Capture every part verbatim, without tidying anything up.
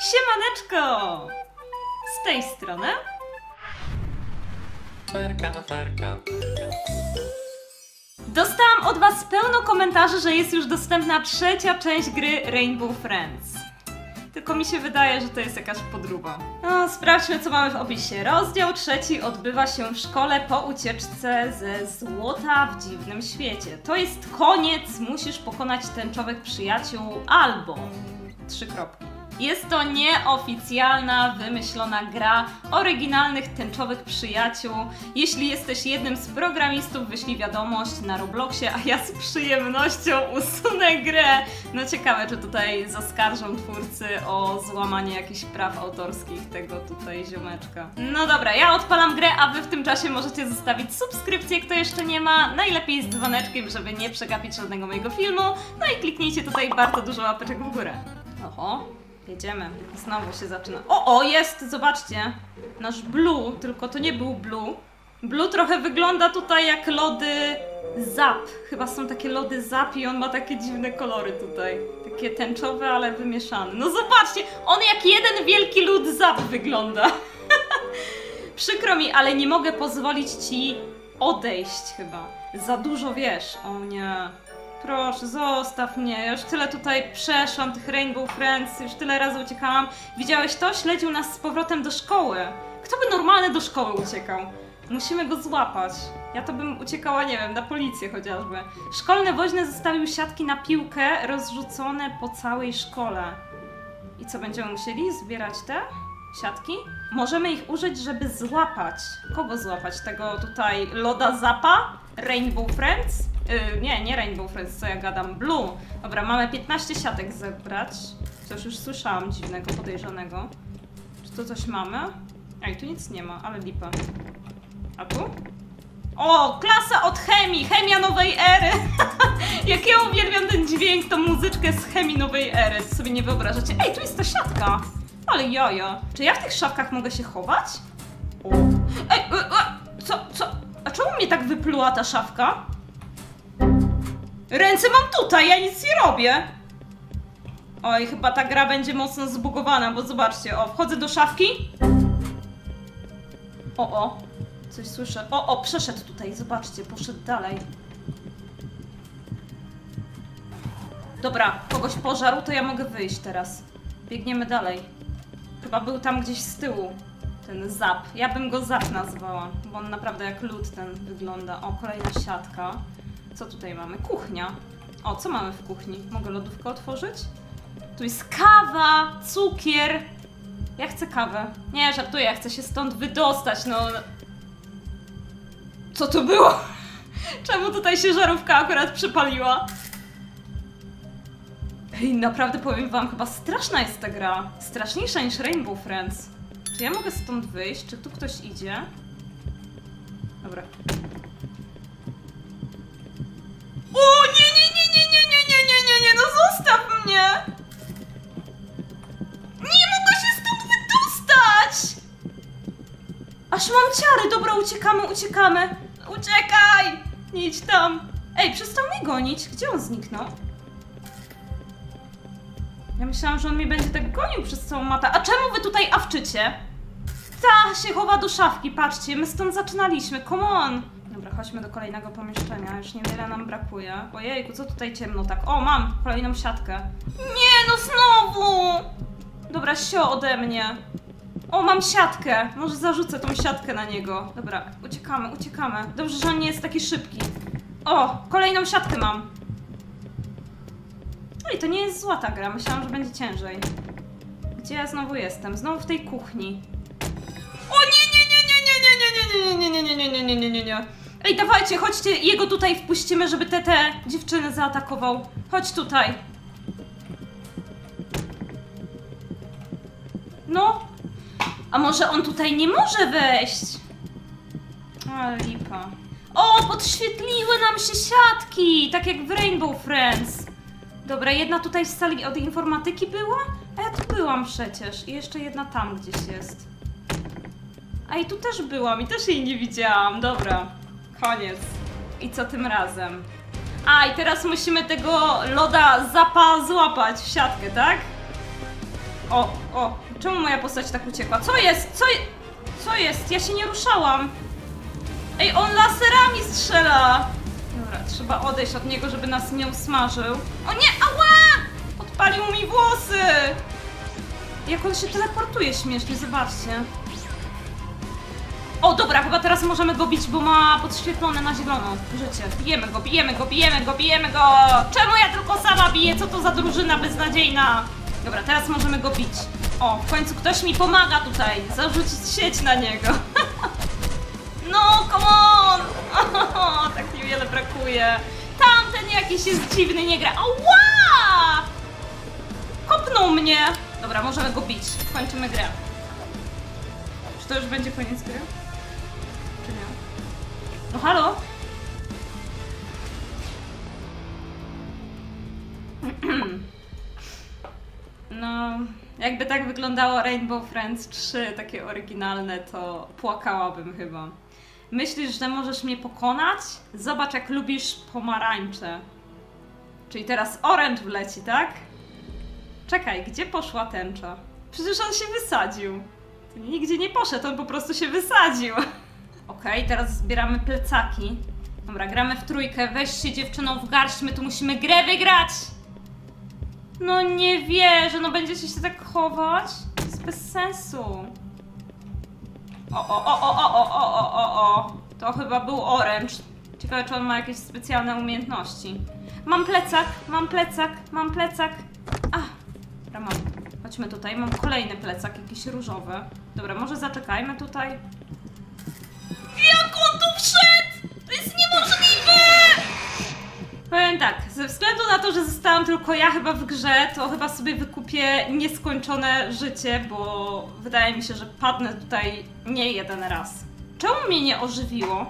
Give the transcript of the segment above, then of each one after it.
Siemaneczko! Z tej strony Ferka, ferka. dostałam od was pełno komentarzy, że jest już dostępna trzecia część gry Rainbow Friends. Tylko mi się wydaje, że to jest jakaś podróba. No, sprawdźmy, co mamy w opisie. Rozdział trzeci odbywa się w szkole po ucieczce ze złota w dziwnym świecie. To jest koniec, musisz pokonać tęczowych przyjaciół albo... Trzy kropki. Jest to nieoficjalna, wymyślona gra oryginalnych tęczowych przyjaciół. Jeśli jesteś jednym z programistów, wyślij wiadomość na Robloxie, a ja z przyjemnością usunę grę. No ciekawe, czy tutaj zaskarżą twórcy o złamanie jakichś praw autorskich tego tutaj ziomeczka. No dobra, ja odpalam grę, a wy w tym czasie możecie zostawić subskrypcję, kto jeszcze nie ma. Najlepiej z dzwoneczkiem, żeby nie przegapić żadnego mojego filmu. No i kliknijcie tutaj bardzo dużo łapeczek w górę. Oho. Jedziemy. Znowu się zaczyna. O, o, jest! Zobaczcie. Nasz Blue, tylko to nie był Blue. Blue trochę wygląda tutaj jak lody Zap. Chyba są takie lody Zap i on ma takie dziwne kolory tutaj. Takie tęczowe, ale wymieszane. No zobaczcie! On jak jeden wielki lód Zap wygląda. Przykro mi, ale nie mogę pozwolić ci odejść chyba. Za dużo wiesz. O nie... Proszę, zostaw mnie, ja już tyle tutaj przeszłam, tych Rainbow Friends, już tyle razy uciekałam. Widziałeś to? Śledził nas z powrotem do szkoły. Kto by normalnie do szkoły uciekał? Musimy go złapać. Ja to bym uciekała, nie wiem, na policję chociażby. Szkolny woźny zostawił siatki na piłkę rozrzucone po całej szkole. I co, będziemy musieli zbierać te siatki? Możemy ich użyć, żeby złapać. Kogo złapać? Tego tutaj loda Zapa? Rainbow Friends? Yy, nie, nie Rainbow Friends, co ja gadam. Blue. Dobra, mamy piętnaście siatek zebrać. Coś już słyszałam dziwnego, podejrzanego. Czy tu coś mamy? Ej, tu nic nie ma, ale lipa. A tu? O, klasa od chemii! Chemia nowej ery! Jak ja uwielbiam ten dźwięk, tą muzyczkę z chemii nowej ery. To sobie nie wyobrażacie. Ej, tu jest ta siatka! Ale jaja. Czy ja w tych szafkach mogę się chować? O. Ej, e, e, co, co? A czemu mnie tak wypluła ta szafka? Ręce mam tutaj, ja nic nie robię. Oj, chyba ta gra będzie mocno zbugowana, bo zobaczcie, o, wchodzę do szafki. O, o, coś słyszę. O, o, przeszedł tutaj, zobaczcie, poszedł dalej. Dobra, kogoś pożarł, to ja mogę wyjść teraz. Biegniemy dalej. Chyba był tam gdzieś z tyłu ten Zap. Ja bym go Zap nazwała, bo on naprawdę jak lód ten wygląda. O, kolejna siatka. Co tutaj mamy? Kuchnia. O, co mamy w kuchni? Mogę lodówkę otworzyć? Tu jest kawa, cukier. Ja chcę kawę. Nie, żartuję, ja chcę się stąd wydostać, no. Co to było? Czemu tutaj się żarówka akurat przypaliła? Ej, naprawdę powiem wam, chyba straszna jest ta gra. Straszniejsza niż Rainbow Friends. Czy ja mogę stąd wyjść? Czy tu ktoś idzie? Dobra. O, nie, nie, nie, nie, nie, nie, nie, nie, nie, nie, no zostaw mnie! Nie mogę się stąd wydostać! Aż mam ciary, dobra, uciekamy, uciekamy. Uciekaj! Nie idź tam. Ej, przestał mnie gonić. Gdzie on zniknął? Ja myślałam, że on mnie będzie tak gonił przez całą mapę. A czemu wy tutaj awczycie? Ta się chowa do szafki, patrzcie, my stąd zaczynaliśmy, come on! Dobra, chodźmy do kolejnego pomieszczenia, już niewiele nam brakuje. Ojejku, co tutaj ciemno tak? O, mam kolejną siatkę. Nie, no znowu! Dobra, sio ode mnie. O, mam siatkę, może zarzucę tą siatkę na niego. Dobra, uciekamy, uciekamy. Dobrze, że on nie jest taki szybki. O, kolejną siatkę mam. Ej, to nie jest zła ta gra, myślałam, że będzie ciężej. Gdzie ja znowu jestem? Znowu w tej kuchni. O nie, nie, nie, nie, nie, nie, nie, nie, nie, nie, nie, nie, nie, nie, nie. Ej, dawajcie, chodźcie, jego tutaj wpuścimy, żeby te, te dziewczyny zaatakował. Chodź tutaj. No. A może on tutaj nie może wejść? Ale lipa. O, podświetliły nam się siatki, tak jak w Rainbow Friends. Dobra, jedna tutaj w sali od informatyki była? A ja tu byłam przecież. I jeszcze jedna tam gdzieś jest. A i tu też byłam i też jej nie widziałam. Dobra, koniec. I co tym razem? A, i teraz musimy tego loda Zapa złapać w siatkę, tak? O, o, czemu moja postać tak uciekła? Co jest? Co, je... Co jest? Ja się nie ruszałam. Ej, on laserami strzela! Dobra, trzeba odejść od niego, żeby nas nie usmażył. O nie, ała! Odpalił mi włosy! Jak on się teleportuje śmiesznie, zobaczcie. O, dobra, chyba teraz możemy go bić, bo ma podświetlone na zielono życie. Bijemy go, bijemy go, bijemy go, bijemy go! Czemu ja tylko sama biję? Co to za drużyna beznadziejna? Dobra, teraz możemy go bić. O, w końcu ktoś mi pomaga tutaj. Zarzucić sieć na niego. No, come on! O, tak niewiele brakuje. Tamten jakiś jest dziwny, nie gra. Ała! Kopnął mnie. Dobra, możemy go bić. Kończymy grę. Czy to już będzie koniec gry? Czy nie? No halo? No, jakby tak wyglądało Rainbow Friends trzy, takie oryginalne, to płakałabym chyba. Myślisz, że możesz mnie pokonać? Zobacz, jak lubisz pomarańcze. Czyli teraz orange wleci, tak? Czekaj, gdzie poszła tęcza? Przecież on się wysadził. Nigdzie nie poszedł, on po prostu się wysadził. Okej, okay, teraz zbieramy plecaki. Dobra, gramy w trójkę. Weź się dziewczyną w garść, my tu musimy grę wygrać! No nie wierzę, no będziecie się tak chować? To jest bez sensu. O, o, o, o, o, o, o, o, o. To chyba był orange. Ciekawe, czy on ma jakieś specjalne umiejętności. Mam plecak, mam plecak, mam plecak. A, dobra, mam. Chodźmy tutaj, mam kolejny plecak, jakiś różowy. Dobra, może zaczekajmy tutaj. Jak on tu wszedł? To jest niemożliwe! Powiem tak, ze względu na to, że zostałam tylko ja chyba w grze, to chyba sobie wykupię nieskończone życie, bo wydaje mi się, że padnę tutaj nie jeden raz. Czemu mnie nie ożywiło?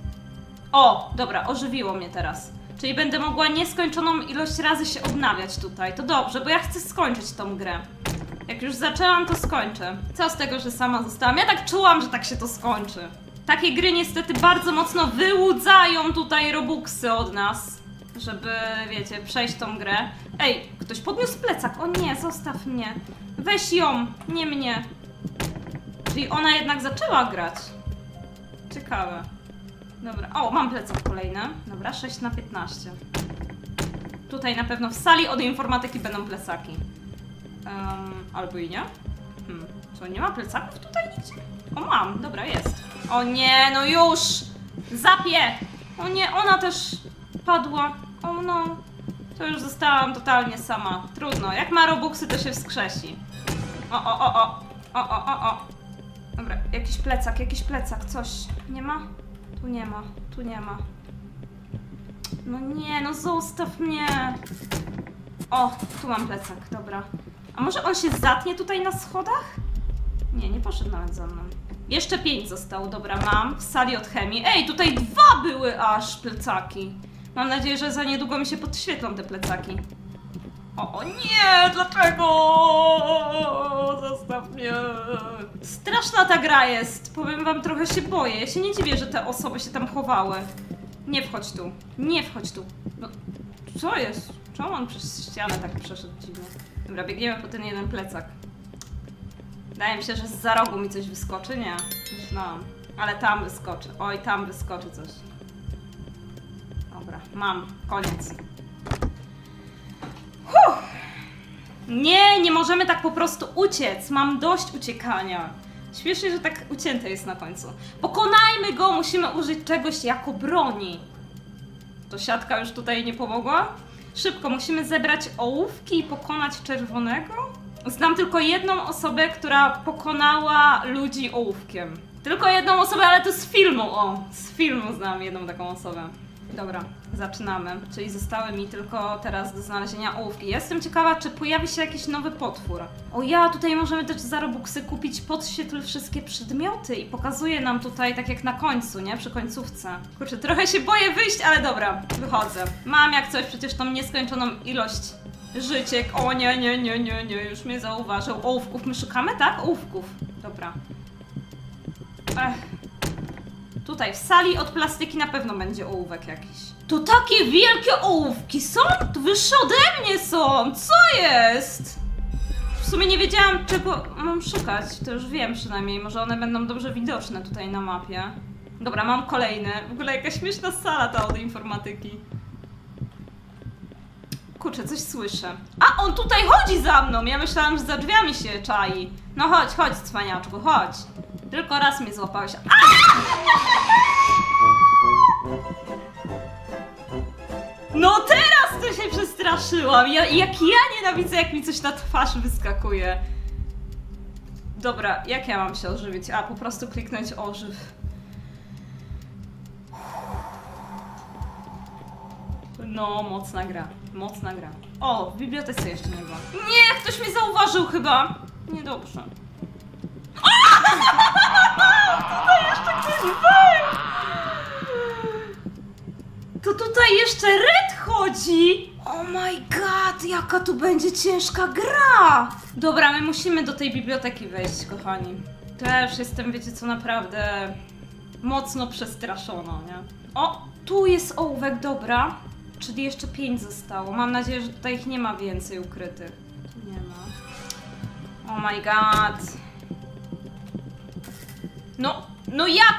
O, dobra, ożywiło mnie teraz. Czyli będę mogła nieskończoną ilość razy się odnawiać tutaj. To dobrze, bo ja chcę skończyć tą grę. Jak już zaczęłam, to skończę. Co z tego, że sama zostałam? Ja tak czułam, że tak się to skończy. Takie gry niestety bardzo mocno wyłudzają tutaj robuxy od nas, żeby, wiecie, przejść tą grę. Ej, ktoś podniósł plecak. O nie, zostaw mnie. Weź ją, nie mnie. Czyli ona jednak zaczęła grać. Ciekawe. Dobra, o, mam plecak kolejny. Dobra, sześć na piętnaście. Tutaj na pewno w sali od informatyki będą plecaki. Um, albo i nie? Hmm. Co, nie ma plecaków tutaj nigdzie? O, mam, dobra, jest. O nie, no już! Zapie! O nie, ona też padła. O no. To już zostałam totalnie sama. Trudno, jak ma robuxy, to się wskrzesi. O, o, o, o. O, o, o, o. Dobra, jakiś plecak, jakiś plecak, coś. Nie ma? Tu nie ma, tu nie ma. No nie, no zostaw mnie. O, tu mam plecak, dobra. A może on się zatnie tutaj na schodach? Nie, nie poszedł nawet za mną. Jeszcze pięć zostało, dobra, mam w sali od chemii. Ej, tutaj dwa były aż plecaki. Mam nadzieję, że za niedługo mi się podświetlą te plecaki. O, o nie, dlaczego? Zostaw mnie. Straszna ta gra jest. Powiem wam, trochę się boję. Ja się nie dziwię, że te osoby się tam chowały. Nie wchodź tu. Nie wchodź tu. No, co jest? Czemu on przez ścianę tak przeszedł dziwnie? Dobra, biegniemy po ten jeden plecak. Wydaje mi się, że zza rogu mi coś wyskoczy. Nie. No, ale tam wyskoczy. Oj, tam wyskoczy coś. Dobra, mam. Koniec. Huh. Nie, nie możemy tak po prostu uciec. Mam dość uciekania. Śmiesznie, że tak ucięte jest na końcu. Pokonajmy go! Musimy użyć czegoś jako broni. To siatka już tutaj nie pomogła? Szybko, musimy zebrać ołówki i pokonać czerwonego? Znam tylko jedną osobę, która pokonała ludzi ołówkiem. Tylko jedną osobę, ale to z filmu, o! Z filmu znam jedną taką osobę. Dobra, zaczynamy. Czyli zostały mi tylko teraz do znalezienia ołówki. Jestem ciekawa, czy pojawi się jakiś nowy potwór. O ja, tutaj możemy też za robuxy kupić podświetl wszystkie przedmioty i pokazuje nam tutaj, tak jak na końcu, nie? Przy końcówce. Kurczę, trochę się boję wyjść, ale dobra, wychodzę. Mam jak coś przecież tą nieskończoną ilość życiek. O nie, nie, nie, nie, nie, już mnie zauważył. Ołówków my szukamy, tak? Ołówków. Dobra. Ech. Tutaj w sali od plastyki na pewno będzie ołówek jakiś. To takie wielkie ołówki są? To wyższe ode mnie są! Co jest? W sumie nie wiedziałam, czego mam szukać, to już wiem przynajmniej, może one będą dobrze widoczne tutaj na mapie. Dobra, mam kolejny. W ogóle jakaś śmieszna sala ta od informatyki. Kurczę, coś słyszę. A, on tutaj chodzi za mną! Ja myślałam, że za drzwiami się czai. No chodź, chodź, cwaniaczku, chodź. Tylko raz mnie złapałeś. No teraz to się przestraszyłam! Ja, jak ja nienawidzę, jak mi coś na twarz wyskakuje. Dobra, jak ja mam się ożywić? A, po prostu kliknąć ożyw. No, mocna gra. Mocna gra. O, w bibliotece jeszcze nie była. Nie, ktoś mnie zauważył chyba. Niedobrze. Tutaj jeszcze ktoś był! To tutaj jeszcze Red chodzi! Oh my god, jaka tu będzie ciężka gra! Dobra, my musimy do tej biblioteki wejść, kochani. To ja już jestem, wiecie co, naprawdę mocno przestraszona, nie? O, tu jest ołówek, dobra. Czyli jeszcze pięć zostało. Mam nadzieję, że tutaj ich nie ma więcej ukrytych. Tu nie ma. Oh my god. No, no jak?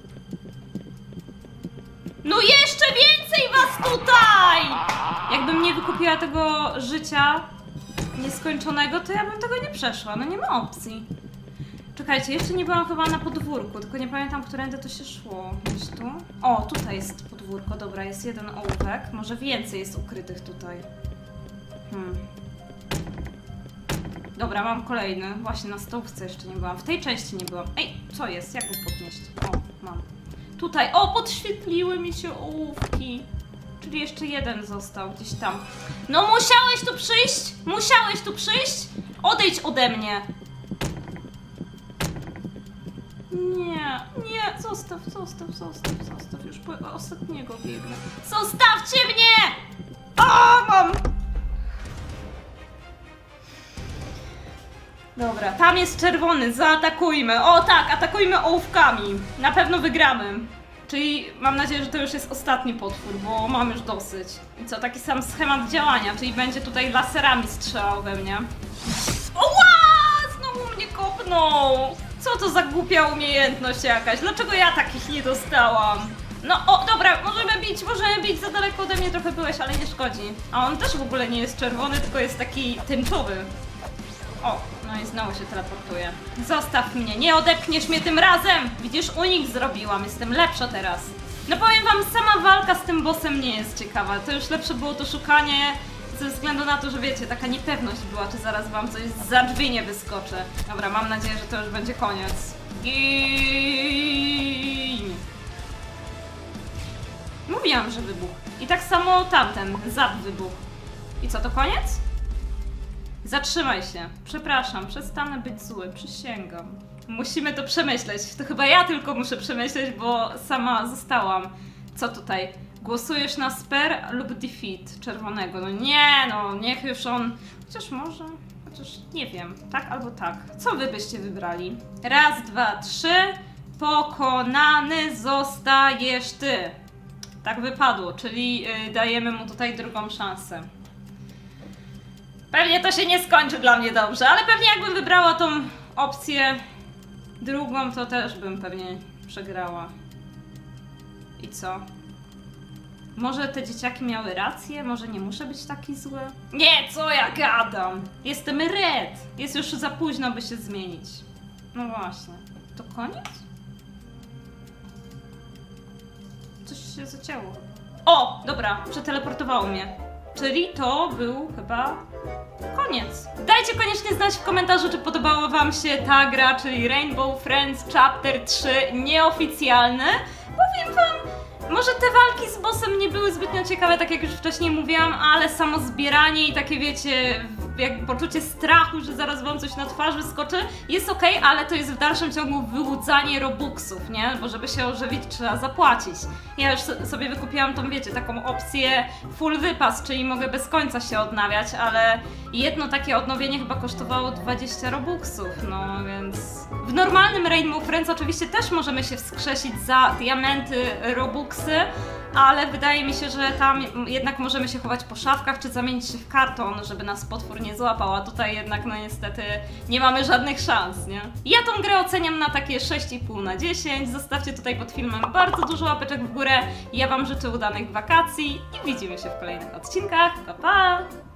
No jeszcze więcej was tutaj! Jakbym nie wykupiła tego życia nieskończonego, to ja bym tego nie przeszła. No nie ma opcji. Czekajcie, jeszcze nie byłam chyba na podwórku, tylko nie pamiętam, którędy to się szło. Gdzieś tu? O, tutaj jest podwórko, dobra, jest jeden ołówek. Może więcej jest ukrytych tutaj. Hmm. Dobra, mam kolejny. Właśnie na stołówce jeszcze nie byłam. W tej części nie byłam. Ej, co jest? Jak go podnieść? O, mam. Tutaj, o, podświetliły mi się ołówki. Czyli jeszcze jeden został gdzieś tam. No musiałeś tu przyjść! Musiałeś tu przyjść! Odejdź ode mnie! Nie, nie, zostaw, zostaw, zostaw, zostaw. Już po ostatniego biegnę. Zostawcie mnie! O, mam! Dobra, tam jest czerwony, zaatakujmy. O tak, atakujmy ołówkami. Na pewno wygramy. Czyli mam nadzieję, że to już jest ostatni potwór, bo mam już dosyć. I co, taki sam schemat działania, czyli będzie tutaj laserami strzelał we mnie. Oła! Znowu mnie kopnął! Co to za głupia umiejętność jakaś? Dlaczego ja takich nie dostałam? No, o, dobra, możemy bić, możemy bić, za daleko ode mnie trochę byłeś, ale nie szkodzi. A on też w ogóle nie jest czerwony, tylko jest taki tęczowy. O, no i znowu się teleportuje. Zostaw mnie, nie odepchniesz mnie tym razem! Widzisz, unik zrobiłam, jestem lepsza teraz. No powiem wam, sama walka z tym bossem nie jest ciekawa. To już lepsze było to szukanie ze względu na to, że wiecie, taka niepewność była, czy zaraz wam coś za drzwi nie wyskoczy. Dobra, mam nadzieję, że to już będzie koniec. Gin! Mówiłam, że wybuch. I tak samo tamten, zad wybuch. I co, to koniec? Zatrzymaj się. Przepraszam, przestanę być zły, przysięgam. Musimy to przemyśleć. To chyba ja tylko muszę przemyśleć, bo sama zostałam. Co tutaj? Głosujesz na Sper lub Defeat czerwonego. No nie, no niech już on... Chociaż może... Chociaż nie wiem. Tak albo tak. Co wy byście wybrali? Raz, dwa, trzy. Pokonany zostajesz ty. Tak wypadło, czyli yy, dajemy mu tutaj drugą szansę. Pewnie to się nie skończy dla mnie dobrze, ale pewnie jakbym wybrała tą opcję drugą, to też bym pewnie przegrała. I co? Może te dzieciaki miały rację? Może nie muszę być taki zły? Nie, co ja gadam? Jestem Red! Jest już za późno, by się zmienić. No właśnie. To koniec? Coś się zacięło. O! Dobra, przeteleportowało mnie. Czyli to był chyba koniec. Dajcie koniecznie znać w komentarzu, czy podobała wam się ta gra, czyli Rainbow Friends Chapter trzy nieoficjalny. Powiem wam, może te walki z bossem nie były zbytnio ciekawe, tak jak już wcześniej mówiłam, ale samo zbieranie i takie wiecie, jak poczucie strachu, że zaraz wam coś na twarzy skoczy, jest okej, okay, ale to jest w dalszym ciągu wyłudzanie robuxów, nie? Bo żeby się ożywić, trzeba zapłacić. Ja już sobie wykupiłam tą, wiecie, taką opcję full wypas, czyli mogę bez końca się odnawiać, ale jedno takie odnowienie chyba kosztowało dwadzieścia robuxów, no więc... W normalnym Rainbow Friends oczywiście też możemy się wskrzesić za diamenty, robuxy, ale wydaje mi się, że tam jednak możemy się chować po szafkach, czy zamienić się w karton, żeby nas potwór nie złapał, a tutaj jednak no niestety nie mamy żadnych szans, nie? Ja tą grę oceniam na takie sześć i pół na dziesięć, zostawcie tutaj pod filmem bardzo dużo łapeczek w górę, ja wam życzę udanych wakacji i widzimy się w kolejnych odcinkach, pa pa!